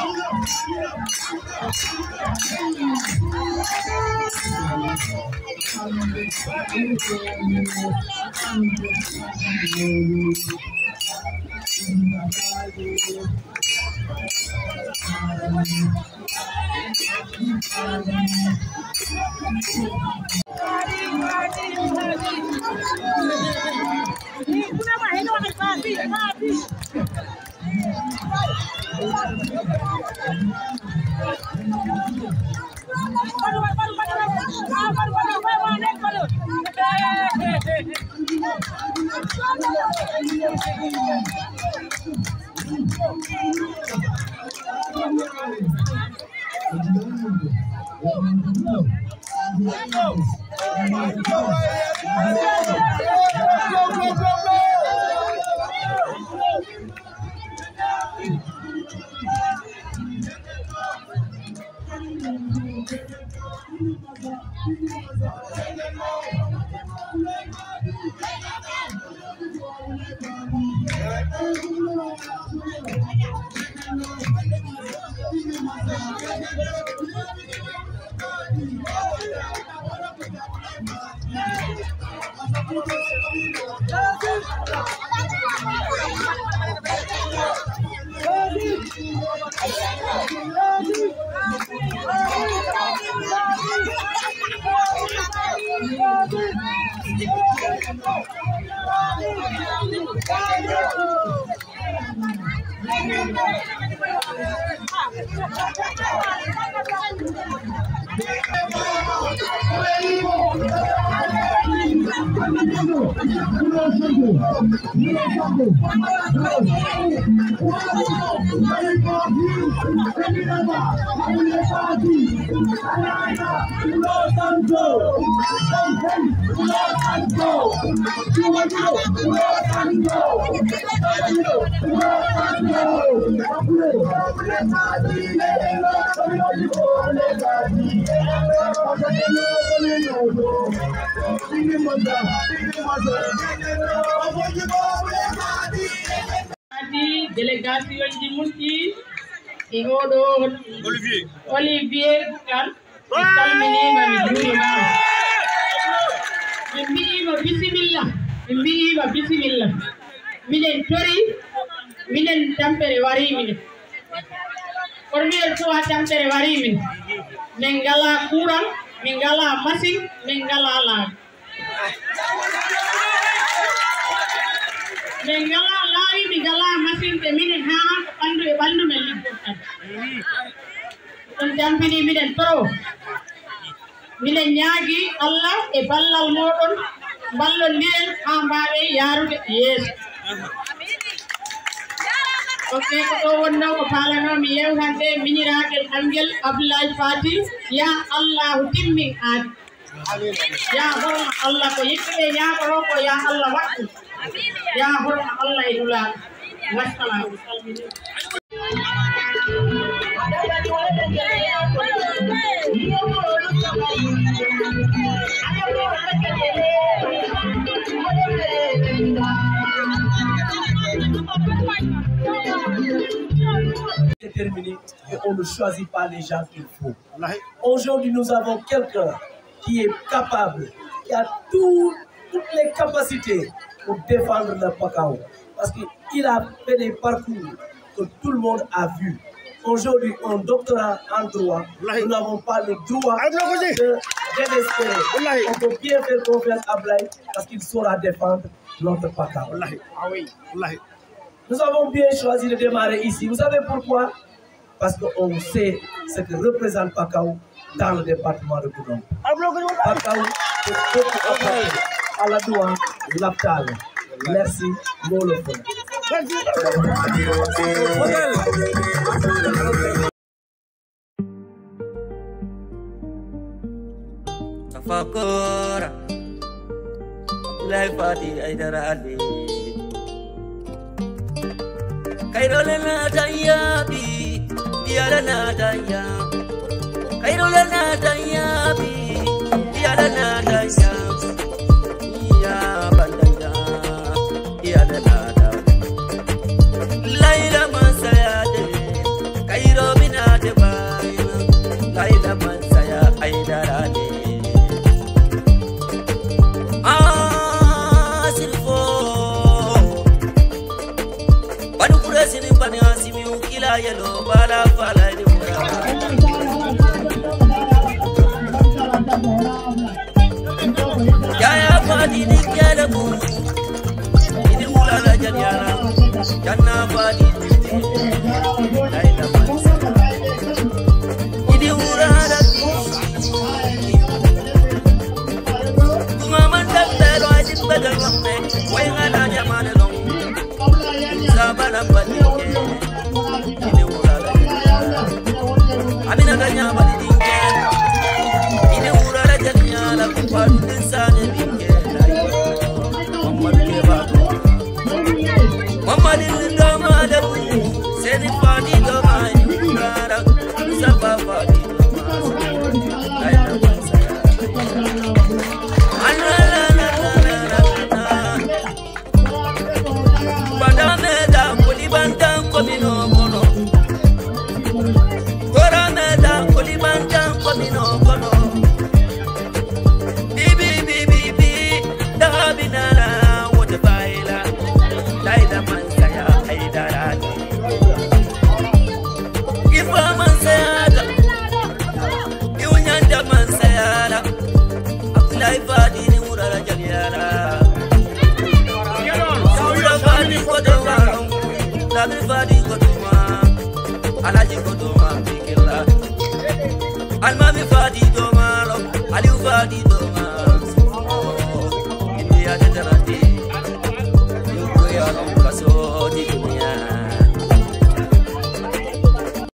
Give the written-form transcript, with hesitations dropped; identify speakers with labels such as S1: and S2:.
S1: Délégation di Mouti Igodo Olivier Kan salminima mi juurima mi bisimilla minen tori minen tampere wari minen premier soa tampere wari min ngala courant min ngala machine min ngala laabi min ngala laabi min ngala machine te minen ha bandu e bandu men liggotan on tampini minen toro minen ñaagi Allah e ballal moɗon ballon ndiren ha mbawe yarude yeeso ok ko ɗo wonno ko paalanomi yewtande miñirakel angel Abdoulaye Fati ya Allahu timmin aadi ya horma Allah ko yimɓeɓe ñaagoro ko ya Allah waɗɗu ya horma Allah e dulaɗo wassalamu salmini
S2: C'est terminé et on ne choisit pas les gens qu'il faut. Aujourd'hui, nous avons quelqu'un qui est capable, qui a toutes les capacités pour défendre le Pakao. Parce qu'il a fait des parcours que tout le monde a vu. Aujourd'hui, un doctorat en droit, nous n'avons pas le droit de désespérer. On peut bien faire confiance à Blaye parce qu'il saura défendre notre Pakao. Nous avons bien choisi de démarrer ici. Vous savez pourquoi? Parce qu'on sait ce que représente Pakao dans le département de Goudomp. Pakao, c'est beaucoup à la douane, l'Aptal. Merci, Molofon.
S3: Tafakura Abdoulaye Fati Aidara Ali Kairolena Tayabi Diarana Taya Kairolena Tayabi Diarana Taya Ya Bandaya Diarana Laila Masayade Kairobi yelo bala fala di mura ya fadi di kala bu ini mura la jaliara janna fadi dai da ini mura la mama ndalo ajib badal wamme way ngana jamane long sabana bani ini mura la amina ganya bani dinke ini mura la jaliara kwa insane dinke mama ni ndama da seni fadi do mai mura sabba fadi Everybody go to